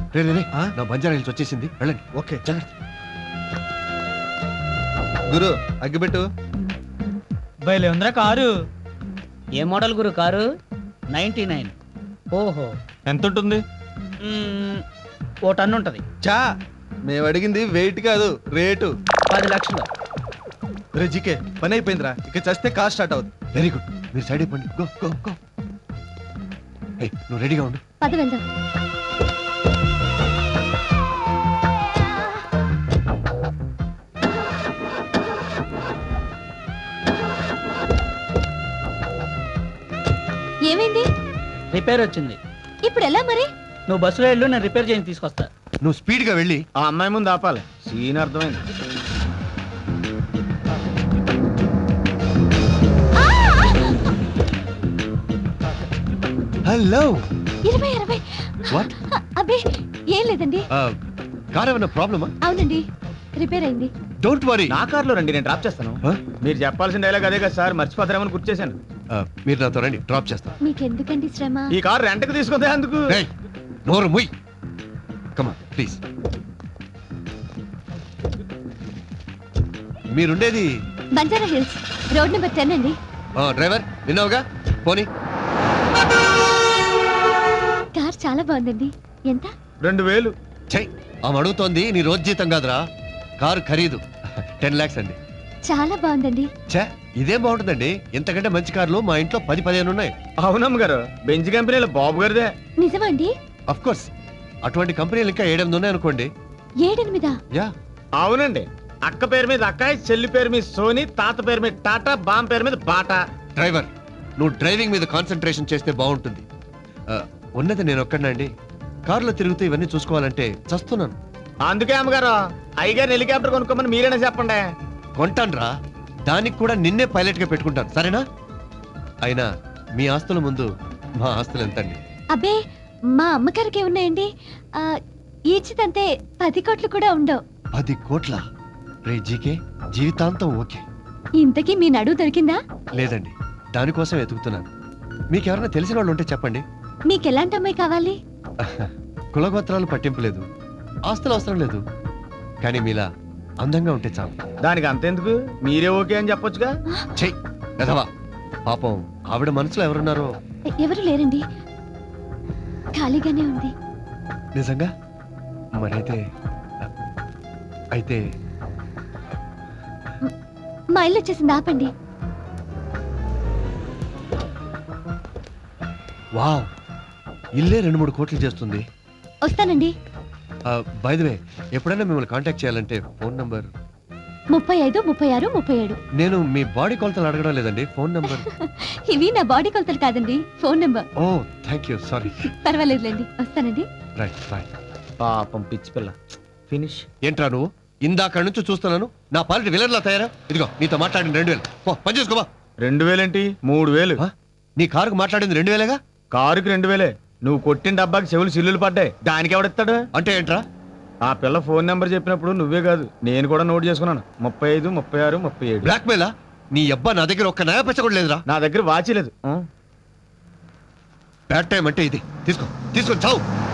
రే రే రే, నా బంజారా హిల్స్ వచ్చేసింది, వెళ్ళండి. ఓకే జాగ్రత్త. గురు అగ్గిపెట్టు. బయలే ఉందిరా కారు. ఏ మోడల్ గురు కారు? 99. ఓహో, ఎంత ఉంటుంది? ఓ టన్ను ఉంటుంది. చా మేము అడిగింది వెయిట్ కాదు, రేటు. 10 లక్షలు. రే జీకే, పని అయిపోయిందిరా, ఇక చస్తే కార్ స్టార్ట్ అవుతుంది. వెరీ గుడ్, మీరు సైడ్ అయిపోండి. Go go go. నువ్వు రెడీగా ఉండు. పద వెళ్దాం. ఏమైంది? రిపేర్ వచ్చింది. ఇప్పుడు ఎలా మరి? నువ్వు బస్సులో వెళ్ళు, నేను రిపేర్ చేసి తీసుకొస్తా. నువ్వు స్పీడ్ గా వెళ్ళి ఆ అమ్మాయి ముందు ఆపాలి. సీన్ అర్థమైంది. హలో. 20. వాట్? అబ్బే ఏం లేదండి. కార్ ఏమైనా ప్రాబ్లమా? అవునండి, రిపేర్ అయింది. Don't worry. నా కార్లో రండి, నేను డ్రాప్ చేస్తాను. మీరు చెప్పాల్సిన డైలాగ్ అదే కదా సార్, మర్చిపోతారేమని గుర్తు చేశాను. మీరు నాతో రండి, డ్రాప్ చేస్తాను. మీకెందుకండి శ్రమ? ఈ కార్ రెంట్కి తీసుకుందే అందుకు. నోరు ముయ్. కమా ప్లీజ్. మీరుండేది బంజారా హిల్స్, రోడ్ నెంబర్ 10 అండి. డ్రైవర్ విన్నావుగా, పోనీ. కార్ చాలా బాగుందండి. ఎంత? 2000. చెయ్, ఆమె అడుగుతోంది నీ రోజు జీతం కాదురా, కారు ఖరీదు 10 lakhs అండి. చాలా బాగుందండి. ఛే, ఇదేం బాగుంటుందండి, ఇంతకంటే మంచి కార్లు మా ఇంట్లో 10-15 ఉన్నాయి. అవునమ్మ గారు, బెంచ్ కంపెనీలో బాబు గారిదే. నిజమా అండి? అఫ్ కోర్స్, అటువంటి కంపెనీలు ఇంకా 7-8 ఉన్నాయి అనుకోండి. 7-8? యా. అవునండి, అక్క పేరు మీద అక్కాయ్, చెల్లి పేరు మీద సోని, తాత పేరు మీద టాటా, బామ్ పేరు మీద బాటా. డ్రైవర్, నువ్వు డ్రైవింగ్ మీద కాన్సన్ట్రేషన్ చేస్తే బాగుంటుంది. ఉన్నది నేను ఒక్కడినండి, కారులో తిరుగుతూ ఇవన్నీ చూసుకోవాలంటే చస్తున్నాను. అందుకే అమ్మగారు అయ్యగారు హెలికాప్టర్ కొనుక్కోమని మీరేనా చెప్పండి. కొంటాన్రా, దానికి కూడా నిన్నే పైలట్ గా పెట్టుకుంటాను, సరేనా? అయినా మీ ఆస్తుల ముందు మా ఆస్తులు ఎంతండి? అబ్బే, మా అమ్మగారికి ఉన్నాయండి. ఈచితంతే 10 కోట్లు కూడా ఉండవు. 10 కోట్ల? రే జీకే, జీవితాంతం ఓకే. ఇంతకీ మీ నడువు దొరికిందా? లేదండి, దానికోసం వెతుకుతున్నాను. మీకెవరైనా తెలిసిన వాళ్ళు ఉంటే చెప్పండి. మీకెలాంటి అమ్మాయి కావాలి? కులగోత్రాలు పట్టింపు లేదు, ఆస్తులు అవసరం లేదు, కానీ మీలా అందంగా ఉంటే చాలు. దానికి అంతెందుకు, మీరే ఓకే అని చెప్పొచ్చుగా. చెయ్ కదవా, పాపం ఆవిడ మనసులో ఎవరున్నారో. ఎవరు లేరండి, ఖాళీగానే ఉంది. నిజంగా? మరైతే అయితే మా ఇల్లు వచ్చేసింది, ఆపండి. వావ్, ఇల్లే 2-3 కోట్లు చేస్తుంది. వస్తానండి. బై ది వే, ఎప్పుడైనా మిమ్మల్ని కాంటాక్ట్ చేయాలంటే ఫోన్ నంబర్ 35, 36, 37. నేను మీ బాడీ కొలతలు అడగడం లేదండి, ఫోన్ నంబర్. ఇవి నా బాడీ కొలతలు కాదండి, ఫోన్ నెంబర్. ఓ థ్యాంక్ యూ, సారీ. పర్వాలేదులేండి, వస్తానండి. Right bye. పాపం పిచ్చి పిల్ల. ఫినిష్. ఏంట్రా నువ్వు, ఇందాక నుంచి చూస్తున్నాను నా పాలిటి విలన్లా తయారా. ఇదిగో నీతో మాట్లాడిన 2000 పని చేసుకోవా. 2000 ఏంటి, 3000. నీ కారుకు మాట్లాడింది 2000గా? కారుకి 2000. నువ్వు కొట్టిన డబ్బాకి చెవులు సిల్లులు పడ్డాయి, దానికి ఎవడిస్తాడు? అంటే ఏంట్రా? ఆ పిల్ల ఫోన్ నెంబర్ చెప్పినప్పుడు నువ్వే కాదు నేను కూడా నోట్ చేసుకున్నాను. 35, 36, 37. బ్లాక్ మెయిలా? నీ అబ్బా నా దగ్గర ఒక్క నయా పచ్చ కూడా లేదురా. నా దగ్గర వాచి లేదు. బ్యాడ్ టైం అంటే ఇది. తీసుకో, తీసుకొని చావు.